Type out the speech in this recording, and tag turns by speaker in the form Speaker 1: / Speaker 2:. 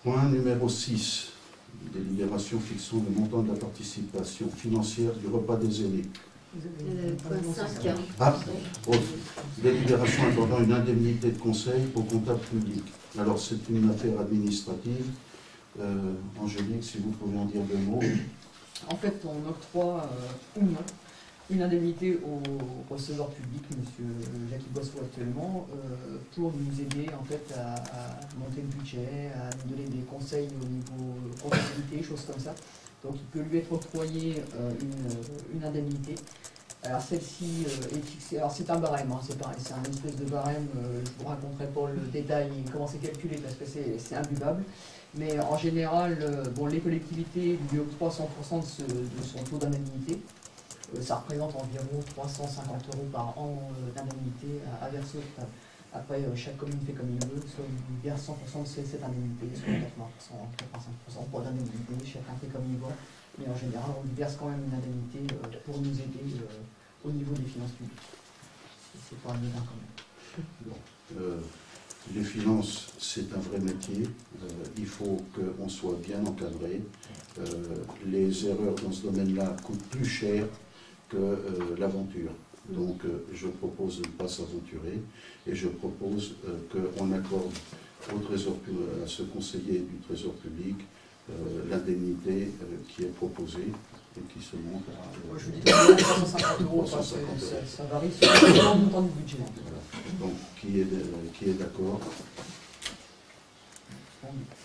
Speaker 1: Point numéro 6, délibération fixant le montant de la participation financière du repas des aînés.
Speaker 2: Point 5.
Speaker 1: Ah, délibération accordant une indemnité de conseil au comptable public. Alors, c'est une affaire administrative. Angélique, si vous pouvez en dire deux mots.
Speaker 3: En fait, on octroie ou non une indemnité au receveur public, M. Jacques Boisseau actuellement, pour nous aider en fait à monter le budget, à nous donner des conseils au niveau comptabilité, choses comme ça. Donc il peut lui être octroyé une indemnité. Alors celle-ci est fixée, alors c'est un barème, hein, c'est pareil, c'est un espèce de barème, je ne vous raconterai pas le détail et comment c'est calculé parce que c'est imbuvable. Mais en général, bon, les collectivités lui octroient 100% de son taux d'indemnité. Ça représente environ 350 € par an d'indemnité à verser au comptable. Après, chaque commune fait comme il veut, soit il verse 100% de cette indemnité, soit 80%, 85% pour d'indemnité, chacun fait comme il veut. Mais en général, on lui verse quand même une indemnité pour nous aider au niveau des finances publiques. C'est pas anodin quand même.
Speaker 1: Les finances, c'est un vrai métier. Il faut qu'on soit bien encadré. Les erreurs dans ce domaine-là coûtent plus cher que l'aventure. Donc je propose de ne pas s'aventurer et je propose qu'on accorde à ce conseiller du Trésor public l'indemnité qui est proposée et qui se monte à...
Speaker 3: Je dis 350 €, ça varie selon le montant du budget.
Speaker 1: Voilà. Donc qui est d'accord?